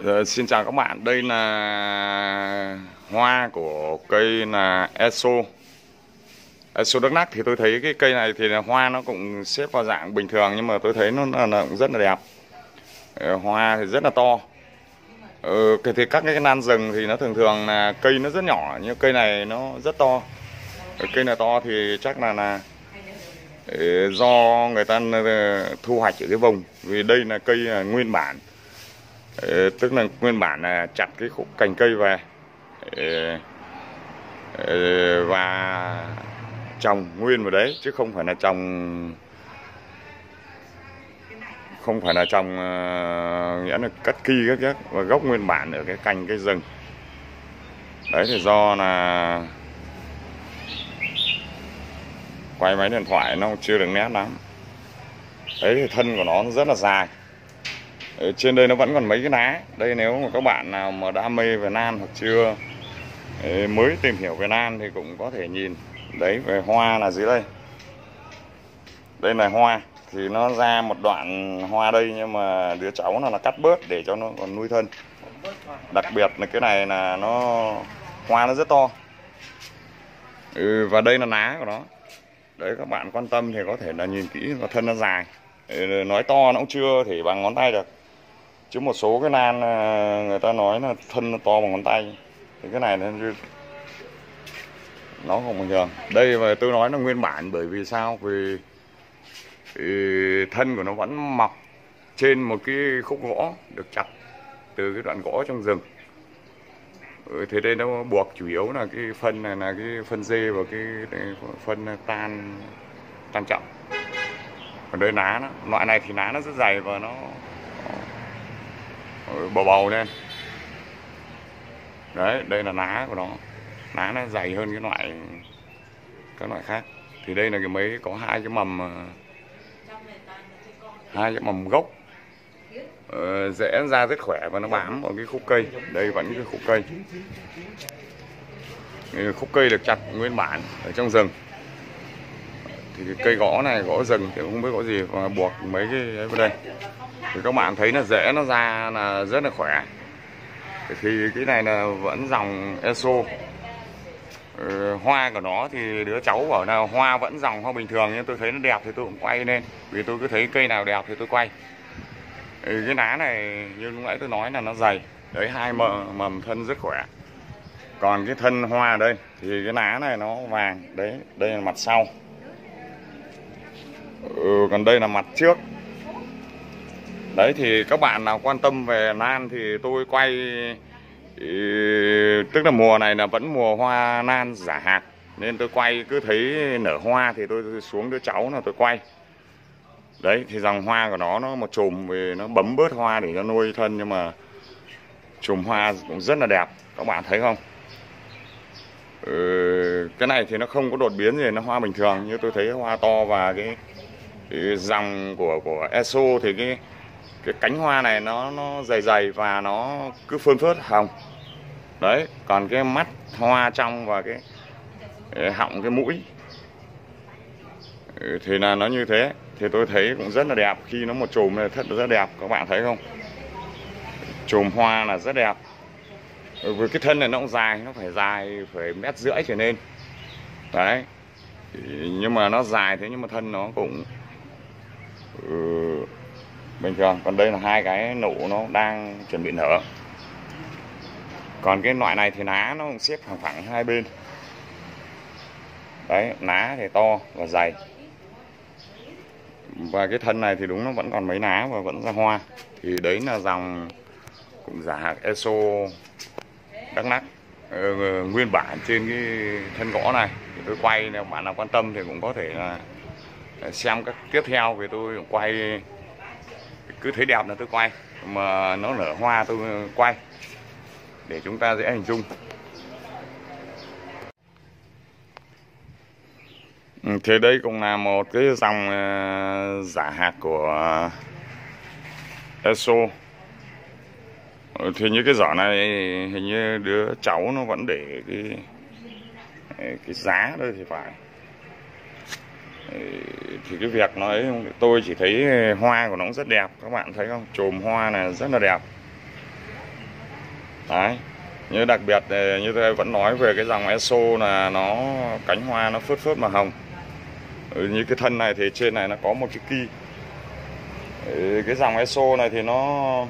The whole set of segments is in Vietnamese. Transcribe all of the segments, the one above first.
Xin chào các bạn, đây là hoa của cây là Eso Đắk Lắk. Thì tôi thấy cái cây này thì là hoa nó cũng xếp vào dạng bình thường, nhưng mà tôi thấy nó cũng rất là đẹp. Hoa thì rất là to. Thì các cái nan rừng thì nó thường thường là cây nó rất nhỏ, nhưng cây này nó rất to. Cây này to thì chắc là do người ta thu hoạch ở cái vùng, vì đây là cây nguyên bản. Tức là nguyên bản là chặt cái khúc cành cây về và trồng nguyên vào đấy, chứ không phải là trồng nghĩa là cắt ki các và gốc nguyên bản ở cái cành cây rừng đấy. Thì do là quay máy điện thoại nó chưa được nét lắm đấy. Thì thân của nó rất là dài. Ở trên đây nó vẫn còn mấy cái lá. Đây nếu mà các bạn nào mà đam mê về nan hoặc chưa mới tìm hiểu về nan thì cũng có thể nhìn. Đấy, về hoa là dưới đây. Đây là hoa. Thì nó ra một đoạn hoa đây, nhưng mà đứa cháu nó là cắt bớt để cho nó còn nuôi thân. Đặc biệt là cái này là hoa nó rất to. Và đây là lá của nó. Đấy, các bạn quan tâm thì có thể là nhìn kỹ, và thân nó dài. Nói to nó cũng chưa thể bằng ngón tay được, chứ một số cái nan người ta nói là thân nó to bằng ngón tay, thì cái này nó không bình thường. Đây và tôi nói là nguyên bản, bởi vì sao? Vì thân của nó vẫn mọc trên một cái khúc gỗ được chặt từ cái đoạn gỗ trong rừng. Thế đây nó buộc chủ yếu là cái phân này là cái phân dê và cái phân tan chậm. Còn đây lá nó, loại này thì lá nó rất dày và nó bầu lên. Đấy, đây là lá của nó. Lá nó dày hơn các loại khác. Thì đây là cái mấy có hai cái mầm gốc. Rễ ra rất khỏe và nó bám vào cái khúc cây. Đây vẫn cái khúc cây. Khúc cây được chặt nguyên bản ở trong rừng. Thì cái cây gỗ này, gỗ rừng thì không biết gỗ gì, và buộc mấy cái ấy vào đây. Thì các bạn thấy là rễ nó ra là rất là khỏe. Thì cái này là vẫn dòng Eso. Hoa của nó thì đứa cháu bảo là hoa vẫn dòng hoa bình thường, nhưng tôi thấy nó đẹp thì tôi cũng quay lên, vì tôi cứ thấy cây nào đẹp thì tôi quay. Cái lá này như lúc nãy tôi nói là nó dày. Đấy, hai mầm thân rất khỏe. Còn cái thân hoa ở đây thì cái lá này nó vàng. Đấy, đây là mặt sau. Còn đây là mặt trước. Đấy, thì các bạn nào quan tâm về nan thì tôi quay, tức là mùa này là vẫn mùa hoa nan giả hạt, nên tôi quay cứ thấy nở hoa thì tôi xuống đứa cháu là tôi quay. Đấy, thì dòng hoa của nó một chùm, vì nó bấm bớt hoa để cho nuôi thân, nhưng mà chùm hoa cũng rất là đẹp, các bạn thấy không? Cái này thì nó không có đột biến gì, nó hoa bình thường, như tôi thấy hoa to. Và cái dòng của Eso thì cái cánh hoa này nó dày dày và nó cứ phơn phớt hồng. Đấy, còn cái mắt hoa trong và cái họng, cái mũi thì là nó như thế. Thì tôi thấy cũng rất là đẹp. Khi nó một chùm này thật rất đẹp, các bạn thấy không? Chùm hoa là rất đẹp. Với cái thân này nó cũng dài, nó phải dài phải 1,5 m trở lên. Đấy, nhưng mà nó dài thế, nhưng mà thân nó cũng bình thường. Còn đây là hai cái nụ nó đang chuẩn bị nở. Còn cái loại này thì lá nó xếp phẳng hai bên. Đấy, lá thì to và dày. Và cái thân này thì đúng nó vẫn còn mấy lá và vẫn ra hoa. Thì đấy là dòng cũng giả hạt Eso Đắk Lắk, nguyên bản trên cái thân gỗ này. Thì tôi quay, nếu bạn nào quan tâm thì cũng có thể là xem các tiếp theo, vì tôi quay cứ thấy đẹp là tôi quay, mà nó nở hoa tôi quay để chúng ta dễ hình dung. Thì đây cũng là một cái dòng giả hạt của Eso. Thì như cái giỏ này hình như đứa cháu nó vẫn để cái giá đây thì phải. Thì cái việc nói tôi chỉ thấy hoa của nó cũng rất đẹp, các bạn thấy không? Chùm hoa này rất là đẹp. Đấy, như đặc biệt như tôi vẫn nói về cái dòng ESO là nó cánh hoa nó phớt phớt mà hồng. Như cái thân này thì trên này nó có một cái ki. Cái dòng ESO này thì nó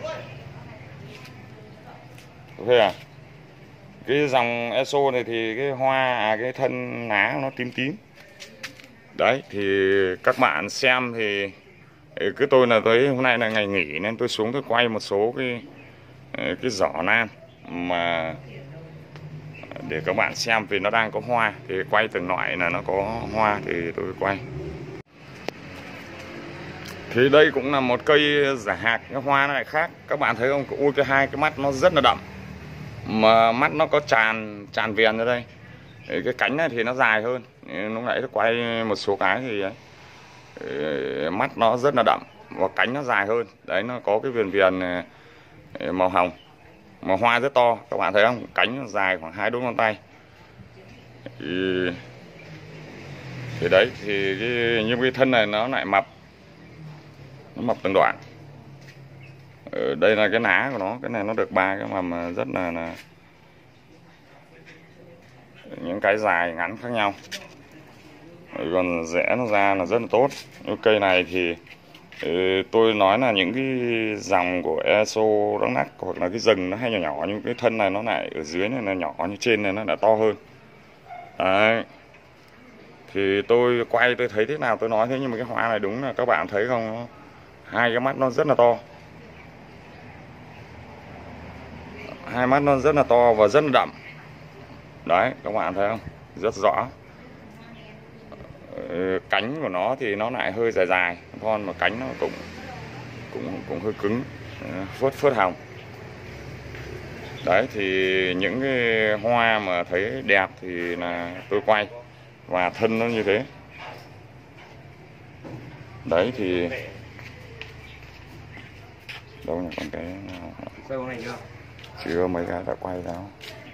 cái dòng ESO này thì cái hoa cái thân lá nó tím tím. Đấy thì các bạn xem thì cứ tôi là tới hôm nay là ngày nghỉ nên tôi xuống tôi quay một số cái giỏ lan mà để các bạn xem vì nó đang có hoa thì quay từng loại là nó có hoa thì tôi quay. Thì đây cũng là một cây giả hạc, cái hoa này khác, các bạn thấy không? Ui, cái hai cái mắt nó rất là đậm mà mắt nó có tràn viền ra đây. Cái cánh này thì nó dài hơn, lúc nãy tôi quay một số cái thì đấy, mắt nó rất là đậm và cánh nó dài hơn. Đấy, nó có cái viền viền màu hồng mà hoa rất to, các bạn thấy không? Cánh nó dài khoảng 2 đốt ngón tay. Thì đấy thì nhưng cái thân này nó lại mập, nó mập từng đoạn. Đây là cái lá của nó, cái này nó được 3 cái mầm rất là những cái dài ngắn khác nhau. Còn rẽ nó ra là rất là tốt. Cái cây này thì tôi nói là những cái dòng của ESO Đắk Lắk hoặc là cái rừng nó hay nhỏ nhỏ, nhưng cái thân này nó lại ở dưới này là nhỏ, như trên này nó đã to hơn. Đấy. Thì tôi quay tôi thấy thế nào tôi nói thế, nhưng mà cái hoa này đúng là các bạn thấy không, hai cái mắt nó rất là to, hai mắt nó rất là to và rất là đậm. Đấy, các bạn thấy không, rất rõ. Cánh của nó thì nó lại hơi dài dài con, mà cánh nó cũng hơi cứng, phớt phớt hồng. Đấy thì những cái hoa mà thấy đẹp thì là tôi quay và thân nó như thế. Đấy thì đâu là còn cái nào chưa, mấy cái đã quay đâu.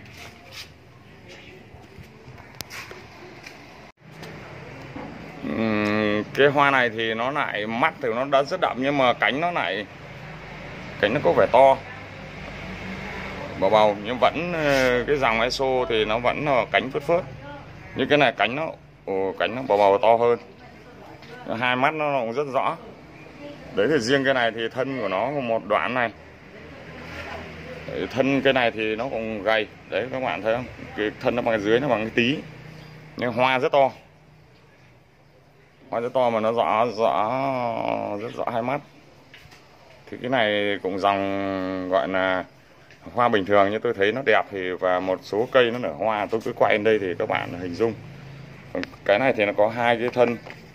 Cái hoa này thì nó lại mắt thì nó đã rất đậm, nhưng mà cánh nó có vẻ to bầu bầu, nhưng vẫn cái dòng ESO thì nó vẫn là cánh phớt phớt. Như cái này cánh nó bầu bầu to hơn, hai mắt nó cũng rất rõ. Đấy thì riêng cái này thì thân của nó một đoạn này, thân cái này thì nó cũng gầy. Đấy các bạn thấy không, cái thân nó bằng dưới nó bằng cái tí, nhưng hoa rất to, hoa rất to mà nó rất rõ hai mắt. Thì cái này cũng dòng gọi là hoa bình thường, như tôi thấy nó đẹp thì và một số cây nó nở hoa tôi cứ quay lên đây thì các bạn hình dung. Còn cái này thì nó có hai cái thân,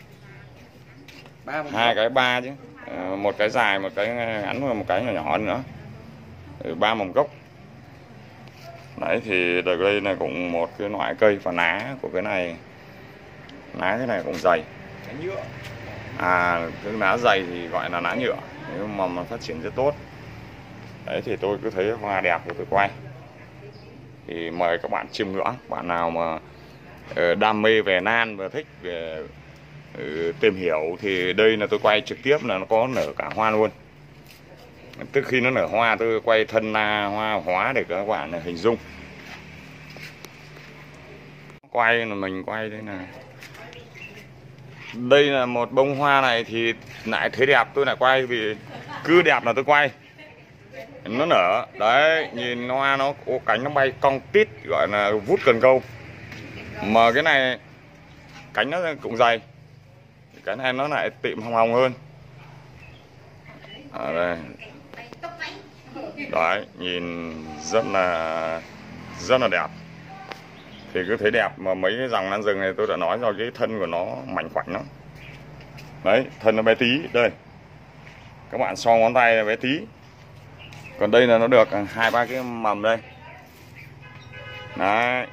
hai cái ba chứ, một cái dài một cái ngắn và một cái nhỏ nhỏ nữa, 3 mầm gốc. Đấy thì đây là cũng một cái loại cây, và lá của cái này, lá cái này cũng dày. Cái lá dày thì gọi là lá nhựa, nhưng mà phát triển rất tốt. Đấy thì tôi cứ thấy hoa đẹp thì tôi quay. Thì mời các bạn chiêm ngưỡng, bạn nào mà đam mê về lan và thích về tìm hiểu thì đây là tôi quay trực tiếp là nó có nở cả hoa luôn. Tức khi nó nở hoa tôi quay thân hoa hóa để các bạn hình dung. Quay là mình quay đây này. Đây là một bông hoa này thì lại thấy đẹp tôi lại quay, vì cứ đẹp là tôi quay. Nó nở, đấy, nhìn hoa nó cánh nó bay cong tít, gọi là vút cần câu. Mà cái này cánh nó cũng dày, cái này nó lại tịm hồng hồng hơn. Đây. Đấy, nhìn rất là đẹp. Thì cứ thấy đẹp, mà mấy cái dòng lan rừng này tôi đã nói rồi, cái thân của nó mảnh khoảnh lắm. Đấy, thân nó bé tí, đây. Các bạn so ngón tay là bé tí. Còn đây là nó được 2-3 cái mầm đây. Đấy.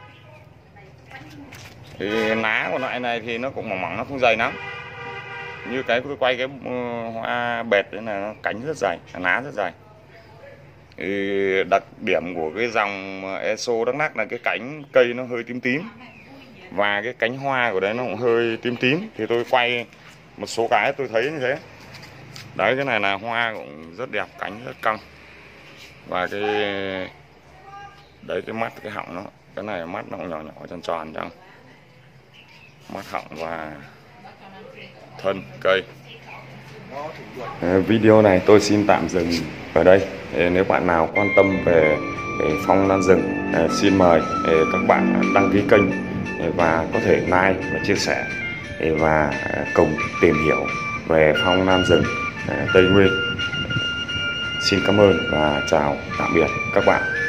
Thì lá của loại này thì nó cũng mỏng mỏng, nó không dày lắm. Như cái tôi quay cái hoa bệt đấy là nó cánh rất dày, lá rất dày. Thì đặc điểm của cái dòng ESO Đắk Lắk là cái cánh cây nó hơi tím tím, và cái cánh hoa của đấy nó cũng hơi tím tím. Thì tôi quay một số cái tôi thấy như thế. Đấy, cái này là hoa cũng rất đẹp, cánh rất căng, và cái Đấy, cái mắt cái họng nó, cái này mắt nó cũng nhỏ nhỏ tròn tròn trong mắt họng và thân cây. Video này tôi xin tạm dừng ở đây. Nếu bạn nào quan tâm về phong lan rừng, xin mời các bạn đăng ký kênh và có thể like và chia sẻ và cùng tìm hiểu về phong lan rừng Tây Nguyên. Xin cảm ơn và chào tạm biệt các bạn.